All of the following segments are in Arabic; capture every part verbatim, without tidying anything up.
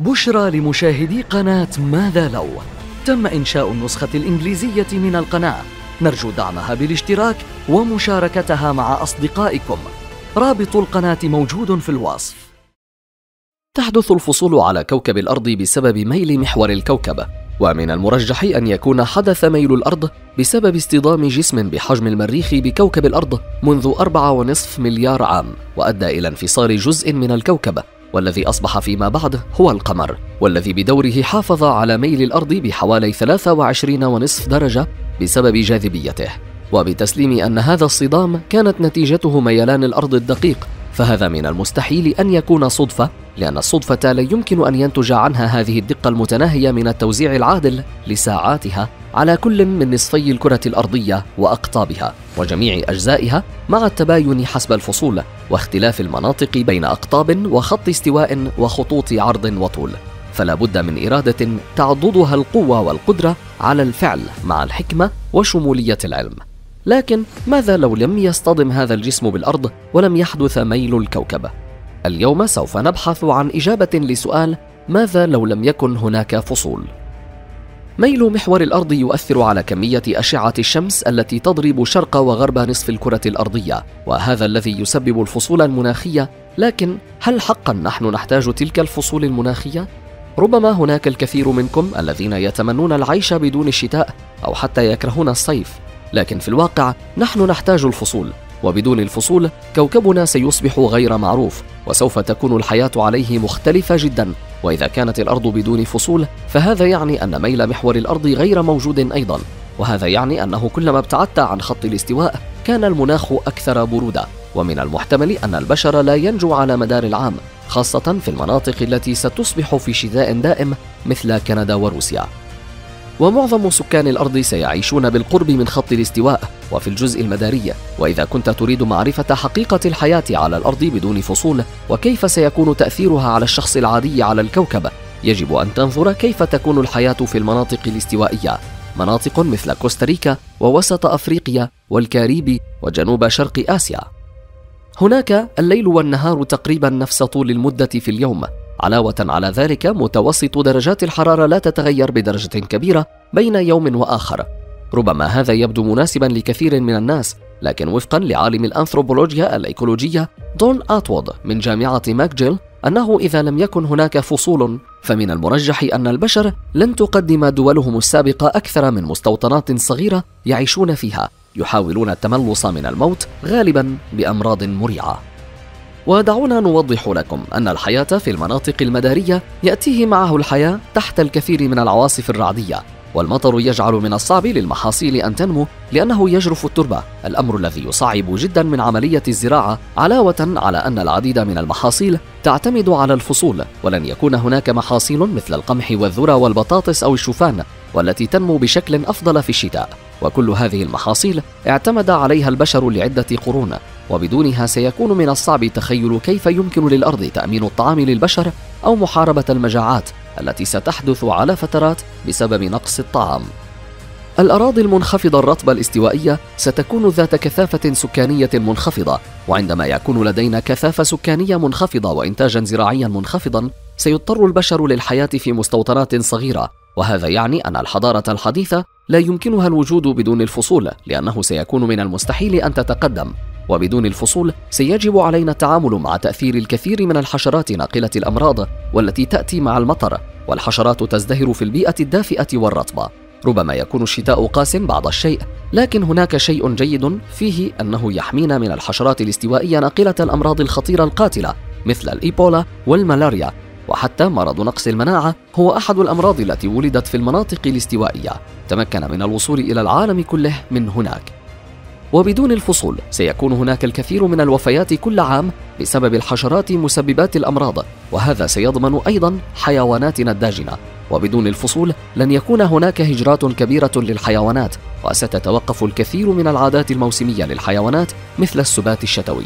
بشرى لمشاهدي قناة ماذا لو. تم إنشاء النسخة الإنجليزية من القناة، نرجو دعمها بالاشتراك ومشاركتها مع أصدقائكم. رابط القناة موجود في الوصف. تحدث الفصول على كوكب الأرض بسبب ميل محور الكوكب، ومن المرجح أن يكون حدث ميل الأرض بسبب اصطدام جسم بحجم المريخ بكوكب الأرض منذ أربعة ونصف مليار عام، وأدى إلى انفصال جزء من الكوكب، والذي أصبح فيما بعد هو القمر، والذي بدوره حافظ على ميل الأرض بحوالي ثلاثة وعشرين ونصف درجة بسبب جاذبيته. وبتسليم أن هذا الصدام كانت نتيجته ميلان الأرض الدقيق، فهذا من المستحيل أن يكون صدفة، لأن الصدفة لا يمكن أن ينتج عنها هذه الدقة المتناهية من التوزيع العادل لساعاتها على كل من نصفي الكرة الأرضية وأقطابها وجميع أجزائها، مع التباين حسب الفصول واختلاف المناطق بين أقطاب وخط استواء وخطوط عرض وطول. فلا بد من إرادة تعضدها القوة والقدرة على الفعل مع الحكمة وشمولية العلم. لكن ماذا لو لم يصطدم هذا الجسم بالأرض ولم يحدث ميل الكوكب؟ اليوم سوف نبحث عن إجابة لسؤال ماذا لو لم يكن هناك فصول. ميل محور الأرض يؤثر على كمية أشعة الشمس التي تضرب شرق وغرب نصف الكرة الأرضية، وهذا الذي يسبب الفصول المناخية. لكن هل حقا نحن نحتاج تلك الفصول المناخية؟ ربما هناك الكثير منكم الذين يتمنون العيش بدون الشتاء أو حتى يكرهون الصيف، لكن في الواقع نحن نحتاج الفصول، وبدون الفصول كوكبنا سيصبح غير معروف، وسوف تكون الحياة عليه مختلفة جدا. وإذا كانت الأرض بدون فصول فهذا يعني أن ميل محور الأرض غير موجود أيضا، وهذا يعني أنه كلما ابتعدت عن خط الاستواء كان المناخ أكثر برودة، ومن المحتمل أن البشر لا ينجو على مدار العام، خاصة في المناطق التي ستصبح في شتاء دائم مثل كندا وروسيا. ومعظم سكان الأرض سيعيشون بالقرب من خط الاستواء وفي الجزء المداري. وإذا كنت تريد معرفة حقيقة الحياة على الأرض بدون فصول وكيف سيكون تأثيرها على الشخص العادي على الكوكب، يجب أن تنظر كيف تكون الحياة في المناطق الاستوائية، مناطق مثل كوستاريكا ووسط أفريقيا والكاريبي وجنوب شرق آسيا. هناك الليل والنهار تقريبا نفس طول المدة في اليوم. علاوة على ذلك متوسط درجات الحرارة لا تتغير بدرجة كبيرة بين يوم وآخر. ربما هذا يبدو مناسبا لكثير من الناس، لكن وفقا لعالم الأنثروبولوجيا الإيكولوجية دون آتوود من جامعة ماكجيل، أنه إذا لم يكن هناك فصول فمن المرجح أن البشر لن تقدم دولهم السابقة أكثر من مستوطنات صغيرة يعيشون فيها، يحاولون التملص من الموت غالبا بأمراض مريعة. ودعونا نوضح لكم أن الحياة في المناطق المدارية يأتيه معه الحياة تحت الكثير من العواصف الرعدية، والمطر يجعل من الصعب للمحاصيل أن تنمو لأنه يجرف التربة، الأمر الذي يصعب جدا من عملية الزراعة، علاوة على أن العديد من المحاصيل تعتمد على الفصول، ولن يكون هناك محاصيل مثل القمح والذرة والبطاطس أو الشوفان والتي تنمو بشكل أفضل في الشتاء. وكل هذه المحاصيل اعتمد عليها البشر لعدة قرون، وبدونها سيكون من الصعب تخيل كيف يمكن للأرض تأمين الطعام للبشر أو محاربة المجاعات التي ستحدث على فترات بسبب نقص الطعام. الأراضي المنخفضة الرطبة الاستوائية ستكون ذات كثافة سكانية منخفضة، وعندما يكون لدينا كثافة سكانية منخفضة وإنتاجا زراعيا منخفضا سيضطر البشر للحياة في مستوطنات صغيرة، وهذا يعني أن الحضارة الحديثة لا يمكنها الوجود بدون الفصول، لأنه سيكون من المستحيل أن تتقدم. وبدون الفصول سيجب علينا التعامل مع تأثير الكثير من الحشرات ناقلة الأمراض والتي تأتي مع المطر، والحشرات تزدهر في البيئة الدافئة والرطبة. ربما يكون الشتاء قاس بعض الشيء، لكن هناك شيء جيد فيه أنه يحمينا من الحشرات الاستوائية ناقلة الأمراض الخطيرة القاتلة مثل الإيبولا والملاريا، وحتى مرض نقص المناعة هو أحد الأمراض التي ولدت في المناطق الاستوائية، تمكن من الوصول إلى العالم كله من هناك. وبدون الفصول سيكون هناك الكثير من الوفيات كل عام بسبب الحشرات مسببات الأمراض، وهذا سيضمن أيضا حيواناتنا الداجنة. وبدون الفصول لن يكون هناك هجرات كبيرة للحيوانات، وستتوقف الكثير من العادات الموسمية للحيوانات مثل السبات الشتوي.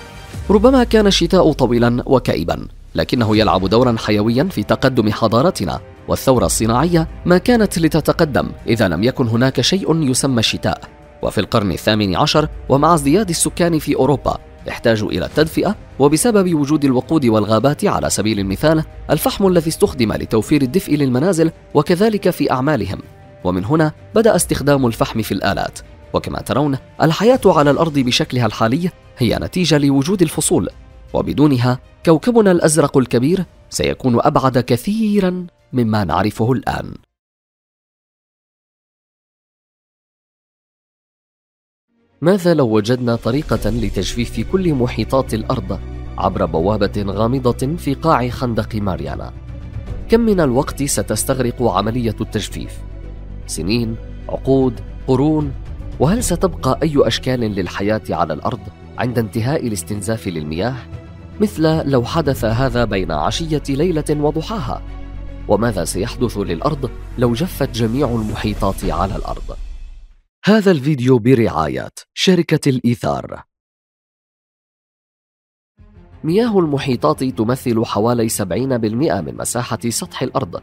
ربما كان الشتاء طويلا وكئيبا، لكنه يلعب دورا حيويا في تقدم حضارتنا، والثورة الصناعية ما كانت لتتقدم إذا لم يكن هناك شيء يسمى الشتاء. وفي القرن الثامن عشر ومع ازدياد السكان في أوروبا يحتاج إلى التدفئة، وبسبب وجود الوقود والغابات على سبيل المثال الفحم الذي استخدم لتوفير الدفء للمنازل وكذلك في أعمالهم، ومن هنا بدأ استخدام الفحم في الآلات. وكما ترون الحياة على الأرض بشكلها الحالي هي نتيجة لوجود الفصول، وبدونها كوكبنا الأزرق الكبير سيكون أبعد كثيرا مما نعرفه الآن. ماذا لو وجدنا طريقة لتجفيف كل محيطات الأرض عبر بوابة غامضة في قاع خندق ماريانا؟ كم من الوقت ستستغرق عملية التجفيف؟ سنين، عقود، قرون؟ وهل ستبقى أي أشكال للحياة على الأرض عند انتهاء الاستنزاف للمياه؟ مثل لو حدث هذا بين عشية ليلة وضحاها. وماذا سيحدث للأرض لو جفت جميع المحيطات على الأرض؟ هذا الفيديو برعاية شركة الإيثار. مياه المحيطات تمثل حوالي سبعين بالمئة من مساحة سطح الأرض.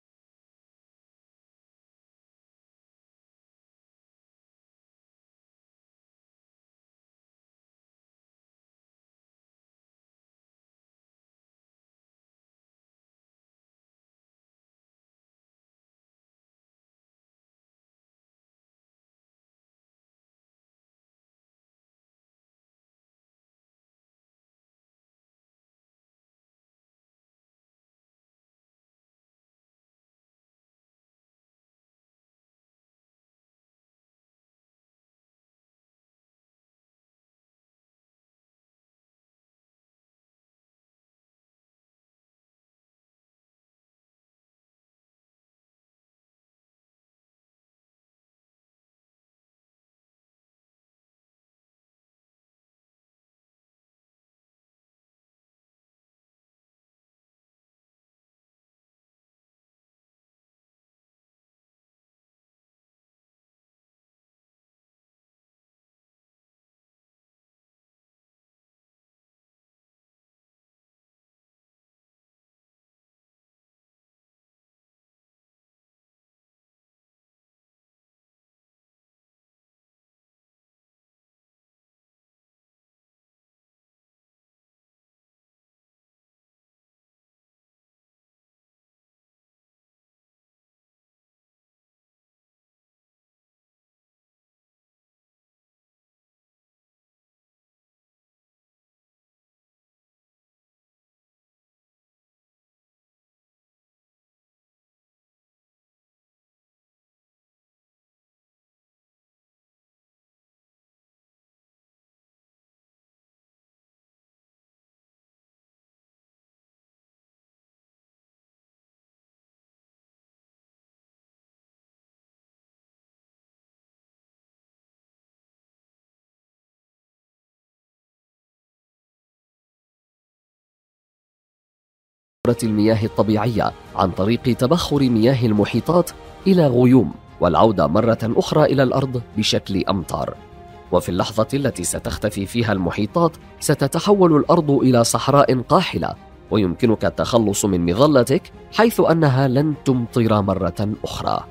المياه الطبيعية عن طريق تبخر مياه المحيطات إلى غيوم، والعودة مرة أخرى إلى الأرض بشكل أمطار. وفي اللحظة التي ستختفي فيها المحيطات ستتحول الأرض إلى صحراء قاحلة، ويمكنك التخلص من مظلتك حيث أنها لن تمطر مرة أخرى.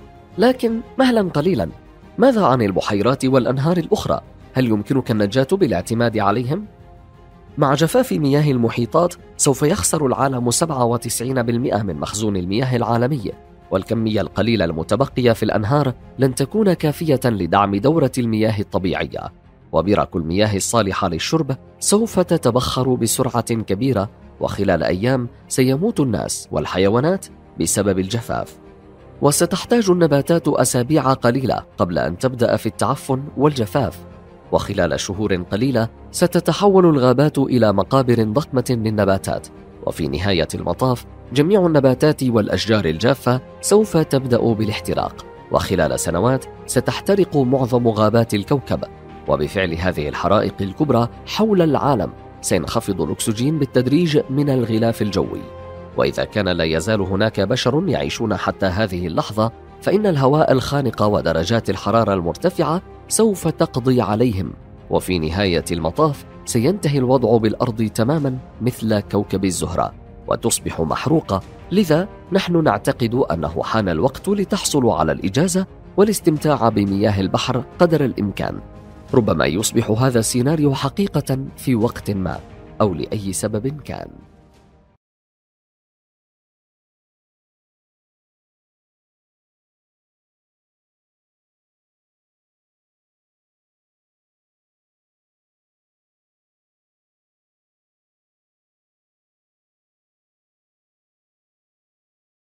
لكن مهلا قليلا، ماذا عن البحيرات والأنهار الأخرى؟ هل يمكنك النجاة بالاعتماد عليهم؟ مع جفاف مياه المحيطات سوف يخسر العالم سبعة وتسعين بالمئة من مخزون المياه العالمي، والكمية القليلة المتبقية في الأنهار لن تكون كافية لدعم دورة المياه الطبيعية، وبرك المياه الصالحة للشرب سوف تتبخر بسرعة كبيرة، وخلال أيام سيموت الناس والحيوانات بسبب الجفاف. وستحتاج النباتات أسابيع قليلة قبل أن تبدأ في التعفن والجفاف، وخلال شهور قليلة ستتحول الغابات إلى مقابر ضخمة للنباتات، وفي نهاية المطاف جميع النباتات والأشجار الجافة سوف تبدأ بالاحتراق، وخلال سنوات ستحترق معظم غابات الكوكب. وبفعل هذه الحرائق الكبرى حول العالم سينخفض الأكسجين بالتدريج من الغلاف الجوي، وإذا كان لا يزال هناك بشر يعيشون حتى هذه اللحظة فإن الهواء الخانق ودرجات الحرارة المرتفعة سوف تقضي عليهم، وفي نهاية المطاف سينتهي الوضع بالأرض تماما مثل كوكب الزهرة وتصبح محروقة. لذا نحن نعتقد أنه حان الوقت لتحصلوا على الإجازة والاستمتاع بمياه البحر قدر الإمكان. ربما يصبح هذا السيناريو حقيقة في وقت ما أو لأي سبب كان.